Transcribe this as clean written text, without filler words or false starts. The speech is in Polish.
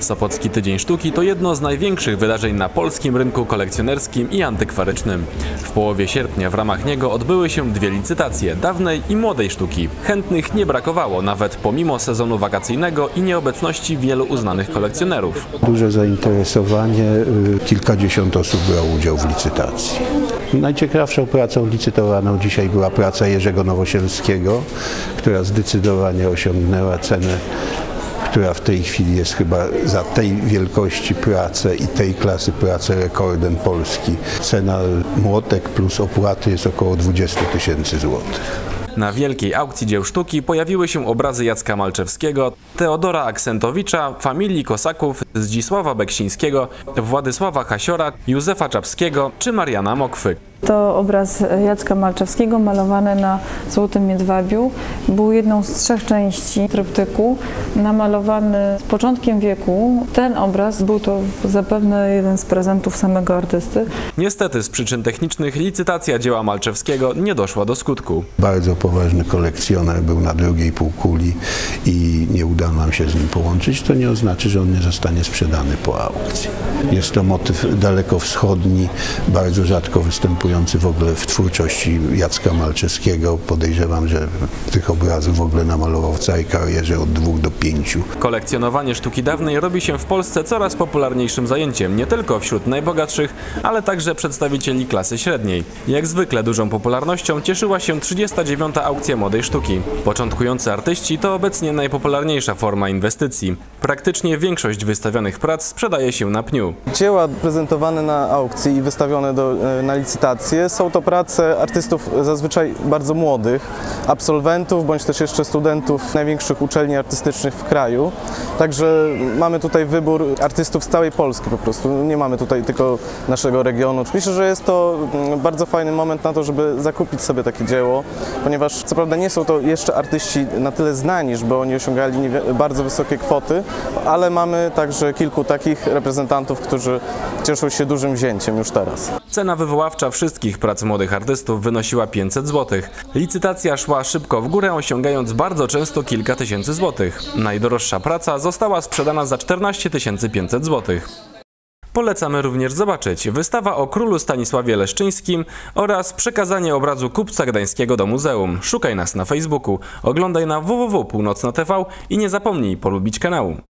Sopocki Tydzień Sztuki to jedno z największych wydarzeń na polskim rynku kolekcjonerskim i antykwarycznym. W połowie sierpnia w ramach niego odbyły się dwie licytacje, dawnej i młodej sztuki. Chętnych nie brakowało, nawet pomimo sezonu wakacyjnego i nieobecności wielu uznanych kolekcjonerów. Duże zainteresowanie, kilkadziesiąt osób brało udział w licytacji. Najciekawszą pracą licytowaną dzisiaj była praca Jerzego Nowosielskiego, która zdecydowanie osiągnęła cenę, która w tej chwili jest chyba za tej wielkości pracę i tej klasy pracę rekordem Polski. Cena młotek plus opłaty jest około 20 000 złotych. Na wielkiej aukcji dzieł sztuki pojawiły się obrazy Jacka Malczewskiego, Teodora Aksentowicza, familii Kosaków, Zdzisława Beksińskiego, Władysława Hasiora, Józefa Czapskiego czy Mariana Mokwy. To obraz Jacka Malczewskiego malowany na złotym jedwabiu. Był jedną z 3 części tryptyku, namalowany z początkiem wieku. Ten obraz był to zapewne jeden z prezentów samego artysty. Niestety z przyczyn technicznych licytacja dzieła Malczewskiego nie doszła do skutku. Bardzo poważny kolekcjoner był na drugiej półkuli i nie udało nam się z nim połączyć. To nie oznacza, że on nie zostanie sprzedany po aukcji. Jest to motyw dalekowschodni, bardzo rzadko występujący w ogóle w twórczości Jacka Malczewskiego. Podejrzewam, że tych obrazów w ogóle namalował w całej karierze od 2 do 5. Kolekcjonowanie sztuki dawnej robi się w Polsce coraz popularniejszym zajęciem, nie tylko wśród najbogatszych, ale także przedstawicieli klasy średniej. Jak zwykle dużą popularnością cieszyła się 39. aukcja młodej sztuki. Początkujący artyści to obecnie najpopularniejsza forma inwestycji. Praktycznie większość wystawionych prac sprzedaje się na pniu. Dzieła prezentowane na aukcji i wystawione na licytację są to prace artystów zazwyczaj bardzo młodych, absolwentów bądź też jeszcze studentów największych uczelni artystycznych w kraju. Także mamy tutaj wybór artystów z całej Polski po prostu. Nie mamy tutaj tylko naszego regionu. Myślę, że jest to bardzo fajny moment na to, żeby zakupić sobie takie dzieło, ponieważ co prawda nie są to jeszcze artyści na tyle znani, żeby oni osiągali bardzo wysokie kwoty, ale mamy także kilku takich reprezentantów, którzy cieszą się dużym wzięciem już teraz. Cena wywoławcza wszystkich prac młodych artystów wynosiła 500 zł. Licytacja szła szybko w górę, osiągając bardzo często kilka tysięcy złotych. Najdroższa praca została sprzedana za 14 500 zł. Polecamy również zobaczyć wystawa o królu Stanisławie Leszczyńskim oraz przekazanie obrazu kupca gdańskiego do muzeum. Szukaj nas na Facebooku, oglądaj na www.północna.tv i nie zapomnij polubić kanału.